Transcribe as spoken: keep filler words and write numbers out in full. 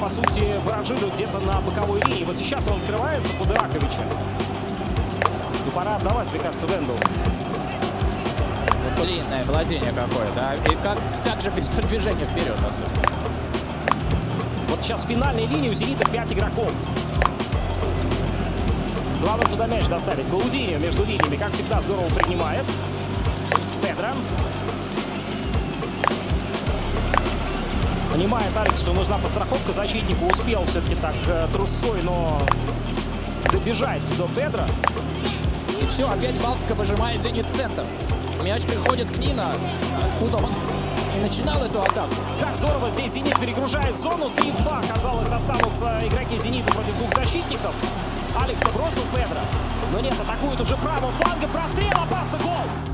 по сути, Бараджиду где-то на боковой линии. Вот сейчас он открывается под Ираковича. И пора отдавать, мне кажется, Венделу. Длинное владение какое, да? И как также без продвижения вперед особенно. Вот сейчас в финальной линии у «Зенита» пять игроков. Главное туда мяч доставить. Гаудиньо между линиями, как всегда, здорово принимает. Педро. Понимает Алекс, что нужна подстраховка защитнику. Успел все-таки так э, трусой, но добежать до Педро. И все, опять Балтика выжимает «Зенит» в центр. Мяч приходит к Нина, откуда он и начинал эту атаку. Как здорово здесь «Зенит» перегружает зону. три в два, казалось, останутся игроки «Зенита» против двух защитников. Алекс набросил Педро. Но нет, атакует уже правым флангом. Прострел, опасный гол.